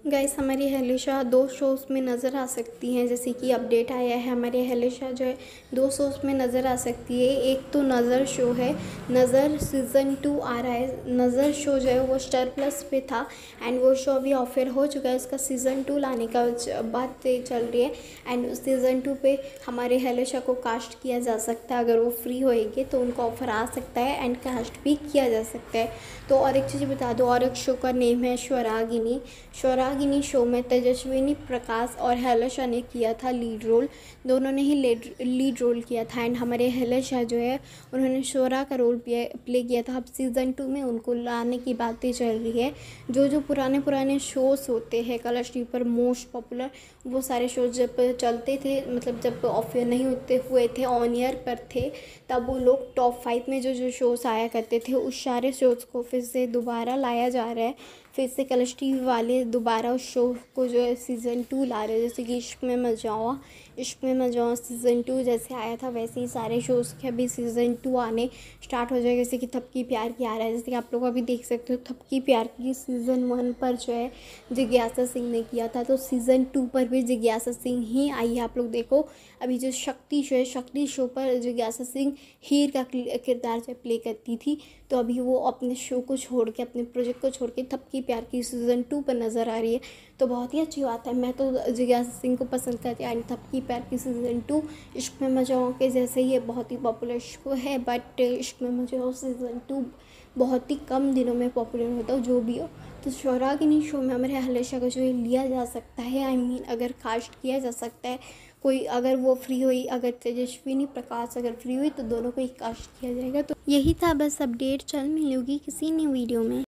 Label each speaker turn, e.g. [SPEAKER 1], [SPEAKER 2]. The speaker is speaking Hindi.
[SPEAKER 1] गाइस हमारी हलीशा 2 शोज़ में नज़र आ सकती हैं। जैसे कि अपडेट आया है, हमारी हलीशा जो है 2 शोज़ में नज़र आ सकती है। एक तो नज़र शो है, नज़र सीज़न 2 आ रहा है। नज़र शो जो है वो स्टार प्लस पे था एंड वो शो अभी ऑफर हो चुका है। इसका सीज़न 2 लाने का बात चल रही है एंड सीज़न 2 पे हमारे हलीशा को कास्ट किया जा सकता है। अगर वो फ्री होएंगे तो उनको ऑफ़र आ सकता है एंड कास्ट भी किया जा सकता है। तो और एक चीज़ बता दो, और एक शो का नेम है स्वरागिनी। स्वरागिनी शो में तेजस्विनी प्रकाश और हलीशा ने किया था लीड रोल। दोनों ने ही लीड रोल किया था एंड हमारे हलीशा जो है उन्होंने स्वरा का रोल प्ले किया था। अब सीज़न 2 में उनको लाने की बातें चल रही है। जो पुराने शोज़ होते हैं कलर्स टीवी पर मोस्ट पॉपुलर, वो सारे शोज़ जब चलते थे, मतलब जब ऑफर नहीं होते हुए थे, ऑन ईयर पर थे, तब वो लोग टॉप 5 में जो शोज़ आया करते थे उस सारे शोज़ को फिर से दोबारा लाया जा रहा है। फिर से कलर्स टीवी वाले दोबारा उस शो को जो है सीज़न 2 ला रहे हैं। जैसे कि इश्क में मज़ाओ सीज़न 2 जैसे आया था वैसे ही सारे शोज़ के अभी सीज़न 2 आने स्टार्ट हो जाएगा। जैसे कि थपकी प्यार की आ रहा है, जैसे कि आप लोग अभी देख सकते हो थपकी प्यार की सीज़न 1 पर जो है जिज्ञासा सिंह ने किया था, तो सीज़न 2 पर भी जिज्ञासा सिंह ही आई है। आप लोग देखो अभी जो शक्ति शो है, शक्ति शो पर जिज्ञासा सिंह हीर का किरदार जो प्ले करती थी, तो अभी वो अपने शो को छोड़ के, अपने प्रोजेक्ट को छोड़ के थपकी प्यार की सीज़न 2 पर नज़र आ रही है। तो बहुत ही अच्छी बात है। मैं तो जिज्ञासा सिंह को पसंद करती हूँ एंड थपकी प्यार की सीज़न 2 इश्क में मज़ाओ के जैसे ही ये बहुत ही पॉपुलर शो है, बट इश्क में मज़ाओ सीज़न 2 बहुत ही कम दिनों में पॉपुलर होता है जो भी हो। तो स्वरागिनी शो में हमारे हलीशा को जो है लिया जा सकता है, आई मीन अगर कास्ट किया जा सकता है कोई, अगर वो फ्री हुई, अगर तेजस्विनी प्रकाश अगर फ्री हुई तो दोनों को ही कास्ट किया जाएगा। तो यही था बस अपडेट। चल मिलूंगी किसी न्यू वीडियो में।